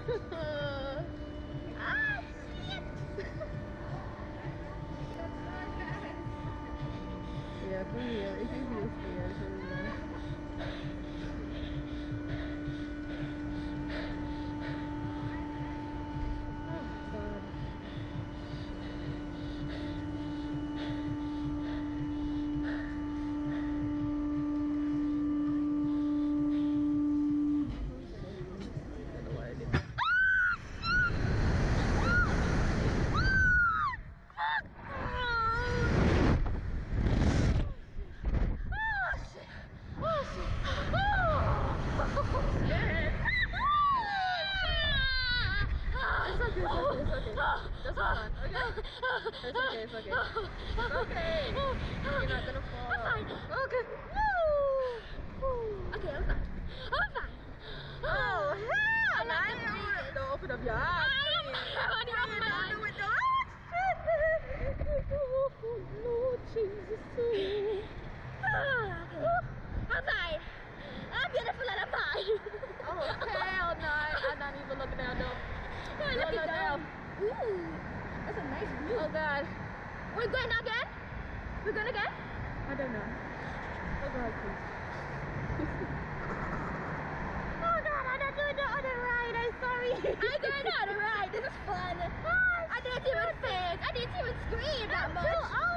Ah, shit! Yeah, for real. It's easy to scared for real. Oh god. Just hold on, okay? It's okay, it's okay. It's okay. You're not gonna fall. I'm fine. Okay. Okay, I'm fine. I'm fine. Oh, hell! I'm not gonna make it. Don't open up your eyes. I'm fine. Don't do it, no. Lord Jesus. I'm fine. I'm beautiful and I'm fine. Oh, hell no. I'm not even looking down, though. Oh, look at that. Ooh, that's a nice view. Oh, God. We're going again? We're going again? I don't know. Oh, God, please. Oh, God, I'm not doing the other ride. I'm sorry. I'm going on the other ride. This is fun. I didn't even think. I didn't even scream that much.